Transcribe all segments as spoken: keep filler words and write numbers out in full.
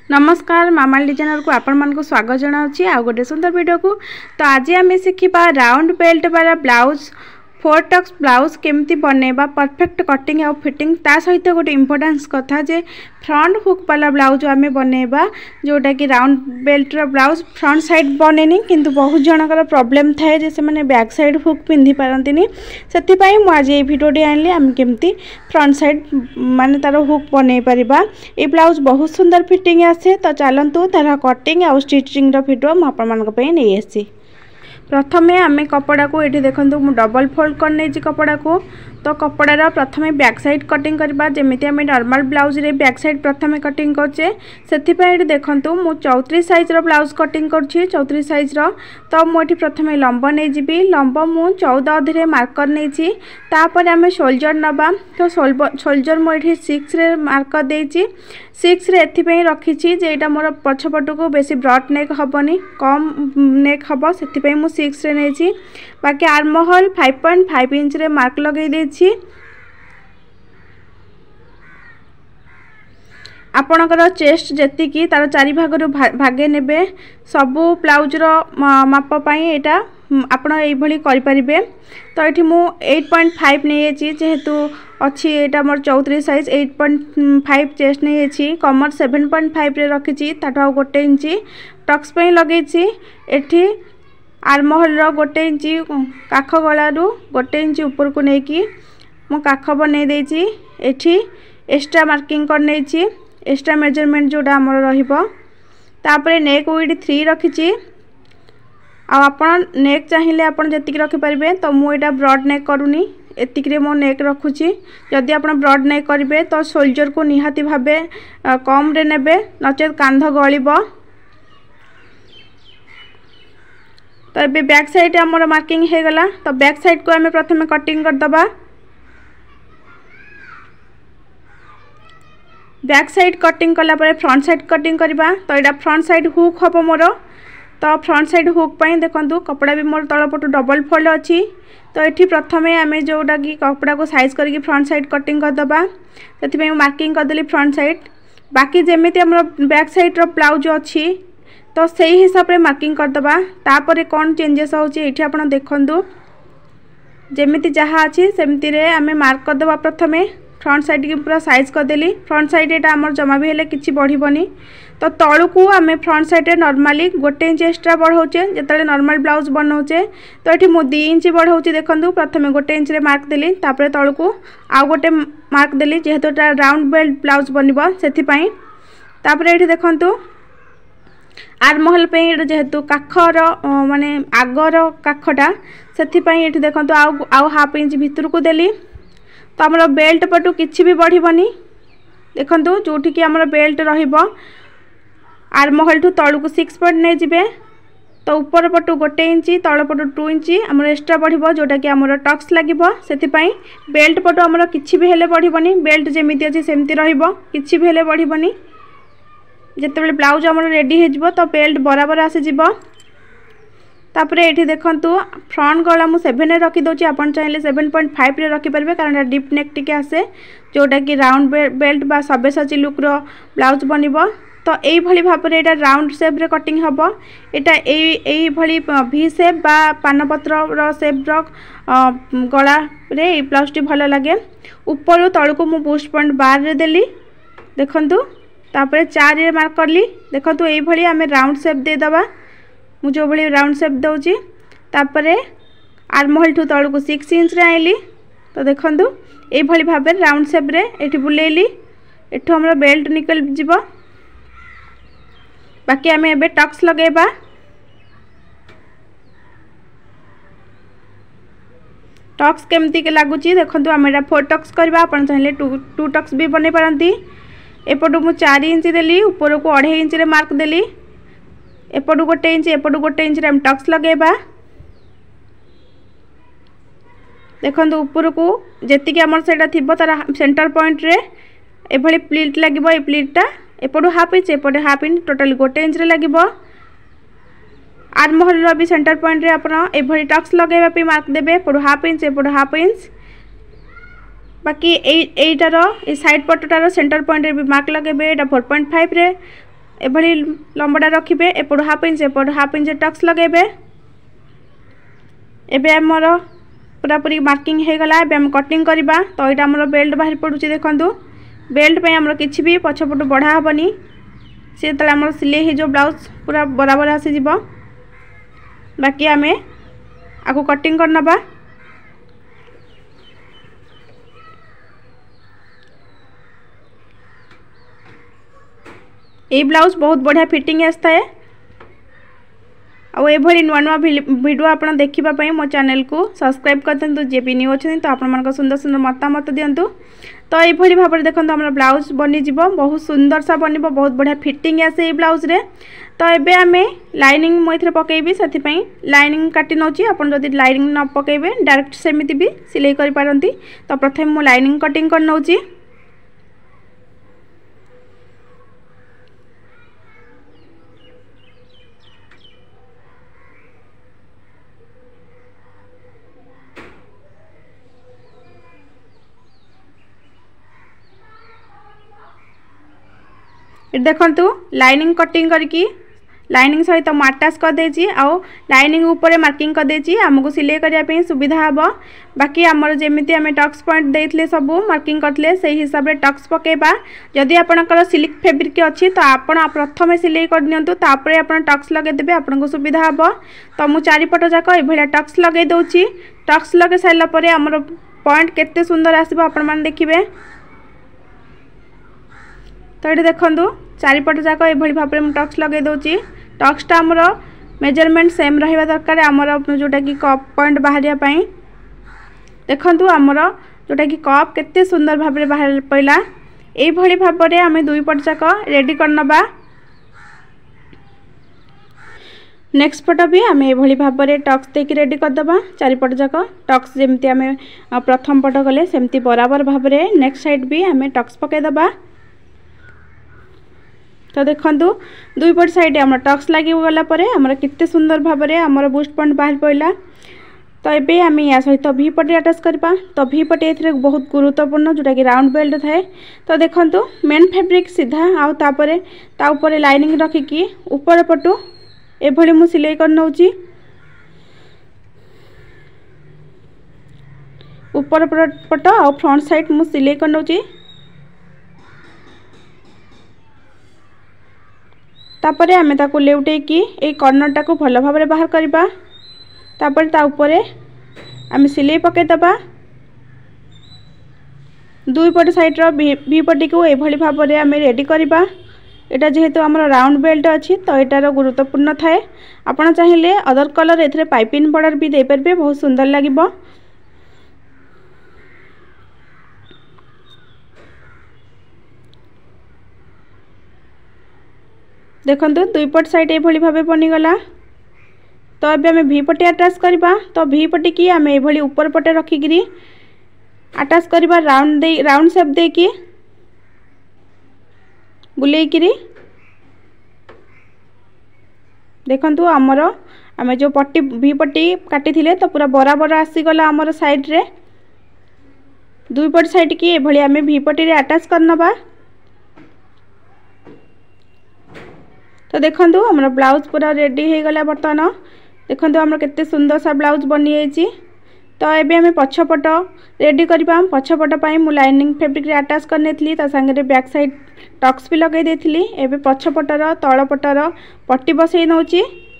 नमस्कार मामाली डिजाइनर को आपण मान को स्वागत जनाऊँगी आ गोटे सुंदर वीडियो को। तो आज आम शिखा राउंड बेल्ट वाला ब्लाउज फोर टक्स ब्लाउज केमती बनैबा परफेक्ट कटिंग आउ फिटिंग ता सहित गोटे इम्पोर्टेंस कथा जे फ्रंट हुक वाला ब्लाउज आम बनैबा जोटा कि राउंड बेल्ट रो ब्लाउज फ्रंट साइड बनेनी किंतु बहुत जनकर प्रॉब्लम थाए जे से माने बैक साइड हुक पिंधि पारंतिनी सेति पई मु आज ए भिडियोटी आनली आम केमती फ्रंट साइड माने तार हुक बनै परिबा। ए ब्लाउज बहुत सुंदर फिटिंग आसे तो चलंतु तार कटिंग आउ स्टिचिंग रो वीडियो मु आपण मान को पई नै आसी। प्रथमे आमे कपड़ा को ये देखो मु डबल फोल्ड कर नहीं कपड़ा को। तो कपड़ार प्रथमे बैक साइड कटिंग करबा जेमिति आमे नॉर्मल ब्लाउज रे बैक साइड प्रथमे कटिंग करछे सेति पई ये देखंतु मु चौंतीस साइज रो ब्लाउज कटिंग करछि चौंतीस साइज रो। तो मु एठी प्रथमे लंब नै जिबी लंब मु चौदह अधरे मार्कर नै छि तापर आमे शोल्डर नबा। तो शोल्डर मु एठी छह रे मार्कर देछि छह रे एथि पई रखी छि जे एटा मोर पछपट को बेसी ब्रॉड नेक हबनी कम नेक हबो सेति पई मु छह रे नै छि। बाकी आर्म होल पाँच पॉइंट पाँच इंच रे मार्क लगे देछि। आपणकर चेस्ट जेतिकी तार चारि भाग रु भागे नेबे सबु ब्लाउज रो माप पई एटा आपण एई भली करि परिबे। तो एठी मु आठ पॉइंट पाँच नै छि जेहेतु अछि एटा मोर चौंतीस साइज आठ पॉइंट पाँच चेस्ट नै छि कमर सात पॉइंट पाँच रे रखि छि ताठा गोटे इंच टक्स पई लगे छि। एठी आर्महोल रो गोटे इंच काख गला रु गोटे इंच ऊपर को नै कि मु काख बनै देछि। एठी एक्स्ट्रा मार्किंग कर नै छि एक्स्ट्रा मेजरमेंट जोड़ा हमर रहिबो। तापरे नेक विड्थ तीन रखि छि आ आपण नेक चाहिए आपण जतिक रखि परिबे। तो मु एटा ब्रॉड नेक करूनी एतिक रे मो नेक रखुछि। जदि आपण ब्रॉड नेक करिवे तो शोल्डर को निहाती भाबे कम रे नेबे नचेत कांध गळिबो। तो ये बैक साइड आमर मार्किंग हो गला। तो बैक साइड को आम प्रथम कटिंग कर दबा। बैक साइड कटिंग कला परे फ्रंट साइड कटिंग करबा। तो यहाँ फ्रंट साइड हुक हम मोर। तो फ्रंट साइड हुक पई देखंतु कपड़ा भी मोर तलपटु डबल फोल्ड अच्छी। तो ये प्रथमे आम जोटा कि कपड़ा को साइज करके फ्रंट साइड कटिंग कर दबा से मार्किंग करदेली फ्रंट साइड। बाकी जेमिति हमर बैक साइड रो ब्लाउज अच्छी तो सही हिसाब रे मार्किंग कर दबा। तापरे कौन चेंजेस होची एठी आपण देखंतु जेमिति जहा अछि सेमिति रे आमे मार्क कर दबा। प्रथमे फ्रंट साइड की पूरा साइज कर देली फ्रंट साइड एटा हमर जमा भी हेले किछि बढ़िबनी। तो तळु को आमे फ्रंट साइड रे नॉर्मली गोटे इंच एक्स्ट्रा बढ़ौचे जेतले नॉर्मल ब्लाउज बनौचे। तो एठी मु दो इंच बढ़ौची देखंतु प्रथमे गोटे इंच रे मार्क देली तापरे तळु को आ गोटे मार्क देली जेहेतु एटा राउंड बेल्ट ब्लाउज बनिबो सेथि पई। तापरे एठी देखंतु आर्महोल पे जेहेतु काखर माने आगर काखटा से ये देखो आउ आउ हाफ इंच भितर को देली। तो आमर बेल्ट पटू किछि भी बढ़िबनी देखो जोठी कि आमर बेल्ट रहिबो आर्महोल ठू तळु को सिक्स पॉइंट नै जिबे। तो ऊपर पटू गोटे इंच तळ पटू टू इंच आमर एक्स्ट्रा बढ़िबो जोटा कि आमर टक्स लागिबो सेति पई बेल्ट पटू आमर किछि भी हेले बढ़िबनी बेल्ट जेमिति अछि सेमिति रहिबो किछि भी हेले बढ़िबनी। जिते ब्लाउज आमर रेडी हो तो बेल्ट बराबर आसीजिबो। तापरे ये देखंतु फ्रंट गला मु सेवन रे रखी दोची आपण चाहिले सेवन पॉइंट फाइव रे रखि परबे कारण डीप नेक टिके आसे जोटा कि राउंड बेल्ट बा सबेसाची लुक रो ब्लाउज बनिबो। तो एई भली भाबरे एटा राउंड शेप रे कटिंग हबो। एटा एई एई भली वी शेप बा पानपत्र रो शेप रो गला रे ए ब्लाउज टी भलो लागे। ऊपर तळ को मु बूस्ट पॉइंट बार रे देली देखंतु तापरे चार रे मार्क करली देखंतु एई भली आमे राउंड शेप दे दबा। मु जो भली राउंड शेप दउची तापरे आर्महोल ठू तळ को छह इंच रे आइली। तो देखंतु एई भली भाबे राउंड शेप रे एठी बुलेली एठो हमर बेल्ट निकल जिवो। बाकी आमे एबे टक्स लगेबा। टक्स केमती के लागुची देखंतु आमे एटा फोर टक्स करबा आपण चाहिले टू टू टक्स भी बने पारंती। एपटू मु चार इंच देली ऊपर को अढ़ाई इंच रे मार्क देली एपटू गोटे इंच एपटू गोटे इंच रे हम टक्स लगेबा। देखंतु ऊपर को जेतिकी हमर सेटा थिबो तार सेंटर पॉइंट रे एभली प्लीट लागिबो। ए प्लीटटा एपटू हाफ इंच एपटे हाफ इंच टोटल गोटे इंच रे लागिबो। आर्महोल रो भी सेंटर पॉइंट रे आपण एभली टक्स लगेबा पे मार्क देबे एपटू हाफ इंच एपटू हाफ इंच। बाकी एटार साइड पटटार सेंटर पॉइंट रे भी मार्क लगे फोर पॉइंट फाइव रे एभली लंबाटा रखिबे एपड़ हाफ इंच एपड़ हाफ इंच टक्स लगेबे। एबे हमर पूरा पूरी मार्किंग हो गला। एबे हम कटिंग करबा। तो एटा हमर बेल्ट बाहर पडुची देखंतु। बेल्ट पे हमर किछि भी पछपट बढ़ा हबनी से तले हमर सिले हे जो ब्लाउज पूरा बराबर आसी जिवो। बाकी हमें आगु कटिंग करनबा। ए ब्लाउज बहुत बढ़िया फिटिंग आसता है। आउ एभली नुआ नुआ वीडियो आपड़ देखा मो चैनल को सब्सक्राइब कर दिंतु। जे भी न्यू अच्छे तो आपण सुंदर सुंदर मतामत दिंतु। तो ये भाव में देखो आम ब्लाउज बनीज बहुत सुंदर सा बन बहुत बढ़िया फिटिंग आसे ब्लाउज रे। तो ये आम लाइनिंग मुझे पकईबी से लाइनिंग काटी नौची। आप लाइनिंग न पकईबे डायरेक्ट सेमती भी सिलाई कर पारती। तो प्रथम मु लाइनिंग कटिंग कर नौची। देखंतु लाइनिंग कटिंग करके लाइनिंग सहित मु अटैच कर देछि। आउ लाइनिंग ऊपर मार्किंग कर देछि हमको सिलाई करिया पे सुविधा हबो। बाकी हमर जेमिति हमें टक्स पॉइंट देथिले सब मार्किंग करथिले सेही हिसाब रे टक्स पकेबा। जदि आपनकर सिल्क फैब्रिक अछि तो आपण प्रथम सिलाई कर दियंतु तापरे आपण टक्स लगे देबे आपनको सुविधा हबो। तो मु चारि पट जाक ए भलिया टक्स लगे दोछि। टक्स लगे साइला परे हमर पॉइंट केते सुंदर आसीबो आपण मान देखिबे। तो ये देखंतु चारिपट जाक ये भाव में टक्स लगे दूची। टक्सटा आमर मेजरमेंट सेम रहा दरकार आमर जोटा कि कप पॉइंट बाहरिया पाई। देखंतु आमर जोटा कि कप केते सुंदर भाव में बाहर पड़ा। ये भाव में आम दुई पट जाक रेडी करनबा। नेक्स्ट पट भी आम ये भाव में टक्स देकी रेडी करदबा। चारिपट जाक टक्स जमती आम प्रथम पट गले सेमती बराबर भाव में नेक्स्ट साइड भी आम टक्स पकईदबा। तो देखंतु दुई पट साइड आम टक्स लगी गला परे आमर कितने सुंदर भाव में आमर बुस्ट पॉइंट बाहर पड़ा। तो ये आम या सहित वी पटे अटैच करवा। तो वी पटे ए बहुत गुरुत्वपूर्ण जोटा कि राउंड बेल्ट थाए। तो देखंतु मेन फैब्रिक सीधा आउ तापरे ता ऊपर लाइनिंग रखिकी ऊपर पटु एभली मु सिलाई कर नौची। ऊपर पट आ फ्रंट साइड मु सिलाई कर नौची। तापरे आमे ताको लेउटे की ए कॉर्नर टाको भल भाव में बाहर करबा। तापर ता ऊपरे आमे सिलाई पके दबा। दुई पट साइड रो बी पटी को ए भली भाव में आमे रेडी करबा। एटा जेहेतु हमर राउंड बेल्ट अछि तो एटार गुरुत्वपूर्ण थाए। आपण चाहिए अदर कलर एथरे पाइपिंग बॉर्डर भी दे परबे बहुत सुंदर लागिबो। देखंतु दुई पट साइड ए भली भाबे बनीगला। तो अबे आमे वी पटे अटैच करबा। तो वी पटे की आमे ए भली ऊपर पटे रखिगिरी अटैच करबा राउंड दे राउंड शेप दे की बुलेई किरी। देखंतु हमर आमे जो पट्टी वी पट्टी काटी थिले तो पूरा बराबर आसी गला हमर साइड रे। दुई पट साइड की ए भली आमे वी पट्टी रे अटैच करनबा। तो देखंतु हमर ब्लाउज पूरा रेडी हो गला। बर्तमान देखंतु हमर केते सुंदर सा ब्लाउज बनी जाइछि। तो एबे हमें पछपट रेडी करबा। पछपट पई मु लाइनिंग फैब्रिक रे अटैच करनेथली ता संगे रे बैक साइड टक्स भी लगे देथिली। एबे पछपटर तळपटर पट्टी बसई नउची।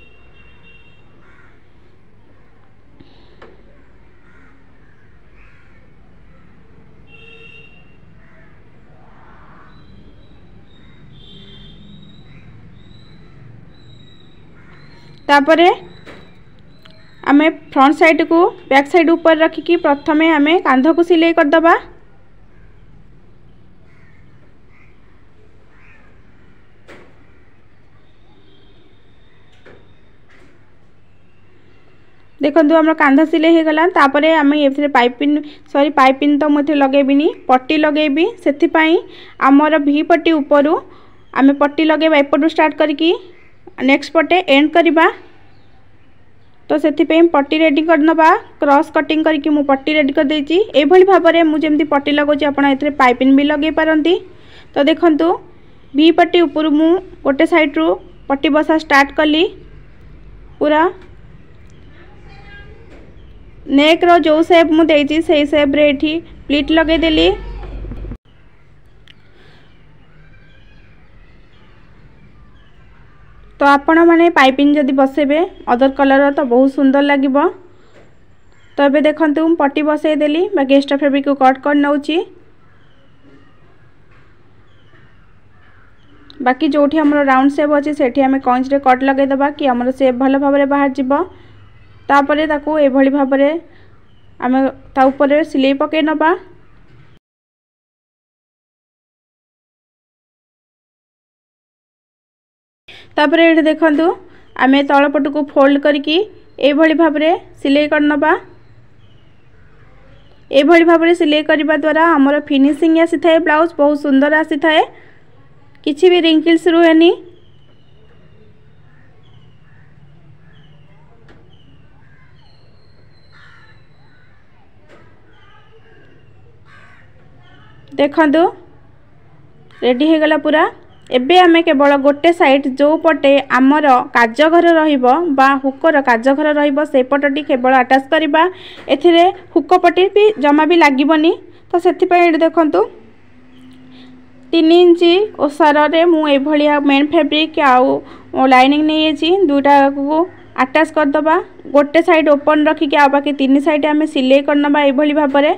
तापरे आमे फ्रंट साइड को बैक साइड ऊपर रखिकी प्रथमे आमे कांध को सिलाई कर दबा। देखंतु हमर कांध सिलाई हो गला। तापरे आमे एथरे पाइपिंग सॉरी पाइपिंग तो मथे लगेबिनी पट्टी लगेबी। सेथि पई हमर भी पट्टी ऊपरु आमे पट्टी लगेबा एपटू स्टार्ट करके नेक्स्ट पटे एंड करबा। तो सेथि पे पट्टी रेडी करनबा। क्रॉस कटिंग करके मु पट्टी रेडी कर देछि। ए भली भाबरे मु जेमती पट्टी लगोछि आपण एथरे पाइपिंग भी लगे पारंती। तो देखंतु वी पट्टी ऊपर मु गोटे साइड रू पट्टी बसा स्टार्ट कली पूरा नेक रो जो शेप मु देची से शेप रे एठी प्लीट लगे देली। तो आपण माने पाइपिंग जदि बसेबे अदर कलर तो बहुत सुंदर लागिबो। तो ये देखंतु पट्टी बसई देली बाकी एक्स्ट्रा फैब्रिक को कट कर नउची। बाकी जोठी हमर राउंड शेप अछि सेठी हमें कंच रे कट लगे दबा कि हमर शेप भलो भाबरे बाहर जिवो। तापरे ताकू ए भली भाबरे हमें ता ऊपर सिलाई पके नबा। तापरे ये देखंतु आमे तळ पट को फोल्ड करके ए भली भाबरे सिलाई कर नबा। ए भली भाबरे सिलाई करबा द्वारा हमर फिनिशिंग आसी थाए ब्लाउज बहुत सुंदर आसी थाए किछि भी रिंकल्स रुहेनी। देखंतु रेडी हे गला पूरा। एबे आमे केवल गोटे साइड जो पटे आमर काजघर रहिबो बा हुकर काजघर रहिबो से पटटी केवल अटैच करबा। एथिरे हुक पट्टी भी जमा भी लागिबोनी। तो सेति पय देखंतु तीन इंच ओसार रे मु ए भलिया मेन फैब्रिक आउ लाइनिंग नै एची दुटा को अटैच कर दबा। गोटे साइड ओपन रखी के आ बाकी तीन साइड आमे सिलाई करनबा ए भली भाबरे।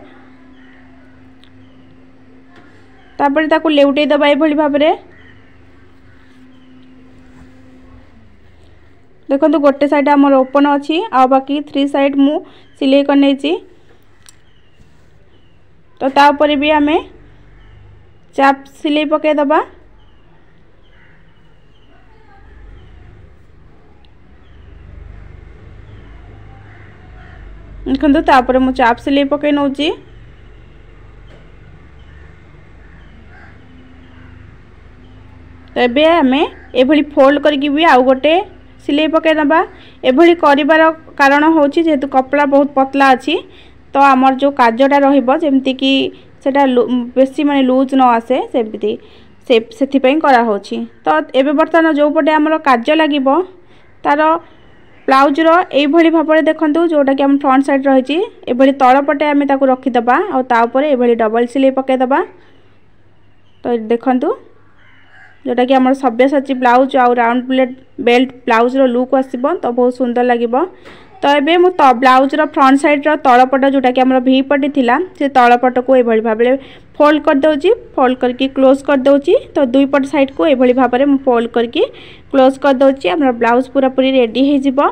तापर ताको लेउटे दबा ए भली भाबरे। देखो गोटे साइड आमर ओपन अच्छी आ बाकी थ्री साइड मु सिलाई कर नेची। तो ता ऊपर भी आमे चाप सिलाई पके दबा। देखो ता ऊपर मु चाप सिलाई पके नउची। तो एबे आमे ए भली फोल्ड करके भी आउ गोटे सिलाई पके नबा। एभली करिवार कारण होची जेतु कपड़ा बहुत पतला अछि तो आमर जो काजटा रहिबो जेमति कि सेटा बेसी माने लूज न आसे सेमति से सेथि पई करा होची। तो एबे बर्तन जो पटे आमर काज लागिबो तार ब्लाउज रो एई भली भाबरे देखंतु जोटा कि हम फ्रंट साइड रहिची एभली तळ पटे आमे ताकू रखि दबा आ ता ऊपर एभली डबल सिलाई पके दबा। तो देखंतु जोटा कि आमर सब्यसाची ब्लाउज आउ राउंड प्लेट बेल्ट ब्लाउज रो लुक आसीबो तो बहुत सुंदर लागिबो। तो एबे मु तो ब्लाउज रो फ्रंट साइड रो तळपट जोटा कि हमर वी पट्टी थिला से तळपट को ए भली भाबले फोल्ड कर दोची। फोल्ड करके क्लोज कर दोची। तो दुई पट साइड को ए भली भाबरे मु फोल्ड करके क्लोज कर दोची। हमर ब्लाउज पूरा पूरी रेडी हे जिवो।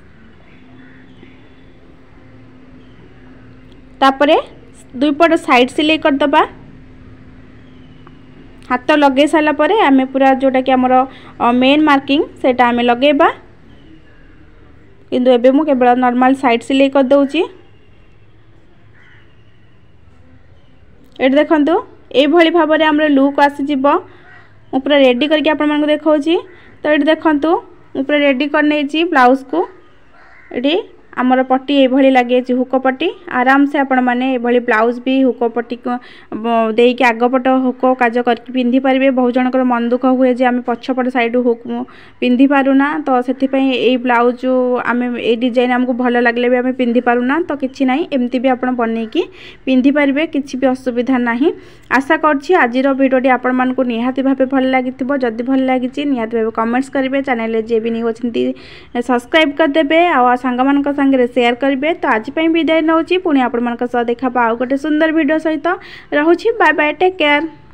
तापरे दुई पट साइड सिलाई कर दबा। हाथ लगे सारा परे आमे पूरा जोटा कि हमर मेन मार्किंग सेटा आमे लगेबा। किंतु एबे मु केवल नॉर्मल साइड सिलाई कर दोची। एट देखंतु ए भली भाबरे हमर लुक आसी जिवो। मु पूरा रेडी करके आपन मन को देखाउची। तो एट देखंतु मु पूरा रेडी कर नेची ब्लाउज को। एडी आमर पट्टी ए भली लागे छि हुक पट्टी आराम से आपण माने ए भली ब्लाउज भी हुक पट्टी को देई के आग पट हुक काज करके पिंधि परिबे। बहुत जनकर मन दुख हुए जे आमे पछपट साइड हुक पिंधि पारुना। तो सेति पई ए ब्लाउज आमे ए डिजाइन हमको भलो लागले भी आमे पिंधि पारुना। तो किछि नाही एमती भी आपण बनै की पिंधि परिबे किछि भी असुविधा नाही। आशा करछि आज रो वीडियोटी आपण मन को निहाती भाबे भल लागिथिबो। जदि भल लागिछि निहाती भाबे कमेंट्स करिवे। चैनल जे भी न्यू अछंती सब्सक्राइब कर देबे आ संग मान को संगे शेयर करिवे। तो आज पई विदाय नउछि पुणी आपण मन को सह देखा आउ गोटे सुंदर वीडियो सहित रहउछि। Bye bye take care.